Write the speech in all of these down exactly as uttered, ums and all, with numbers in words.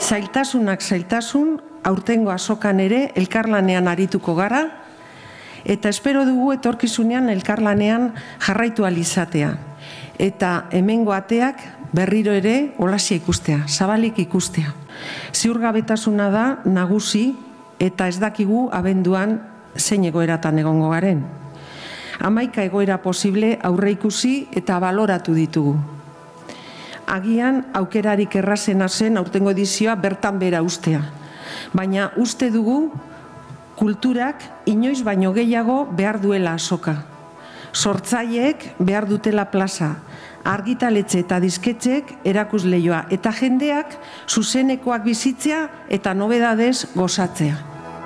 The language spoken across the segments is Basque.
Zailtasunak zailtasun, aurtengo azokan ere elkarlanean arituko gara, eta espero dugu etorkizunean elkarlanean jarraitu alizatea. Eta hemengo ateak berriro ere olasia ikustea, zabalik ikustea. Ziurgabetasuna da nagusi eta ez dakigu abenduan zein egoeratan egongo garen. Hamaika egoera posible aurre ikusi eta baloratu ditugu. Agian aukerarik errazena zen aurtengo edizioa bertan bera ustea. Baina uste dugu kulturak inoiz baino gehiago behar duela azoka. Sortzaileek behar dutela plaza, argitaletxe eta disketxeek erakusleioa eta jendeak zuzenekoak bizitzea eta nobedadez gozatzea.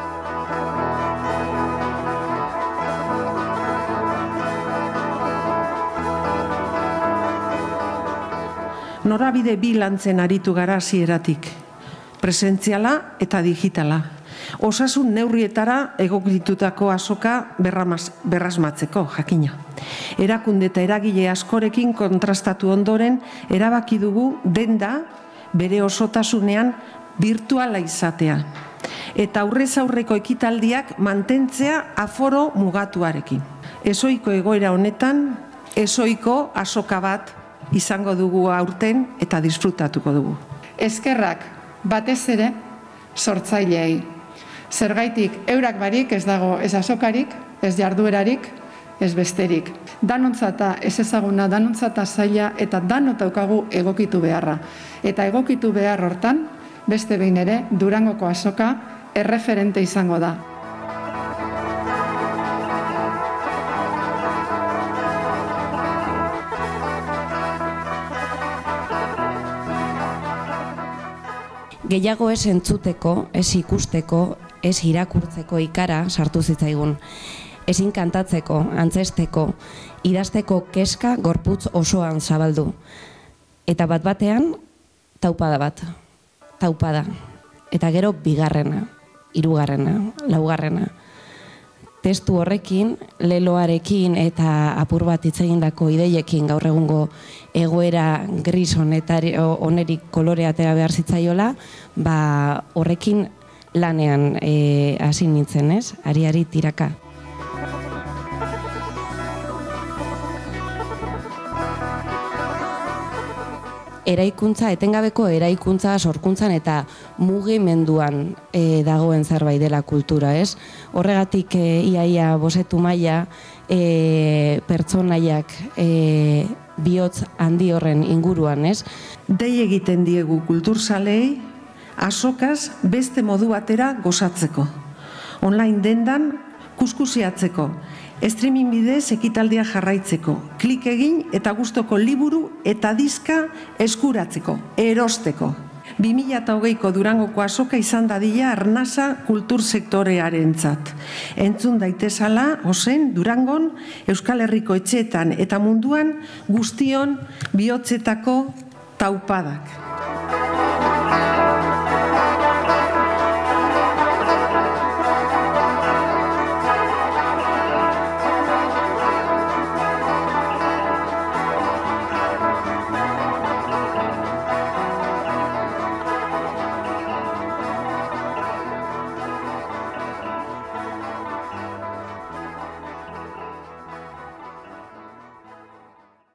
Norabide bi lantzen aritu gara hasieratik, presentziala eta digitala. Osasun neurrietara egokitutako azoka berrasmatzeko, jakina. Erakunde eta eragile askorekin kontrastatu ondoren, erabaki dugu denda bere osotasunean virtuala izatea. Eta aurrez aurreko ekitaldiak mantentzea aforo mugatuarekin. Ezoiko egoera honetan, ezoiko azoka bat izango dugu aurten eta disfrutatuko dugu. Eskerrak batez ere sortzaileei. Zergaitik eurak barik ez dago ez azokarik, ez jarduerarik, ez besterik. Danontzata ez ezaguna, danontzata zaila eta danot daukagu egokitu beharra. Eta egokitu behar hortan, beste behin ere, Durangoko azoka erreferente izango da. Gehiago ez entzuteko, ez ikusteko, ez irakurtzeko ikara sartu zitzaigun. Ezin kantatzeko, antzesteko, idazteko keska gorputz osoan zabaldu. Eta bat batean, taupada bat, taupada. Eta gero bigarrena, hirugarrena, laugarrena. Testu horrekin, leloarekin eta apur bat hitz egindako ideiekin gaur egungo egoera gris honerik kolorea atera behar zitzaiola, ba horrekin lanean hasi nintzen, ez? Ari-ari tiraka. Eraikuntza, etengabeko eraikuntza, sorkuntzan eta mugimenduan dagoen zerbait dela kultura, ez? Horregatik iaia bosetu maila pertsonaiak bihotz handi horren inguruan, ez? Dei egiten diegu kulturzalei azokaz beste modu batera gozatzeko. Online dendan kuskusiatzeko. Streaming bidez ekitaldia jarraitzeko, klik egin eta gustoko liburu eta diska eskuratzeko, erosteko. bi mila hogeiko Durangoko azoka izan dadila arnasa kultur sektorearentzat. Entzun daitezala, ozen, Durangon, Euskal Herriko etxeetan eta munduan guztion bihotzetako taupadak.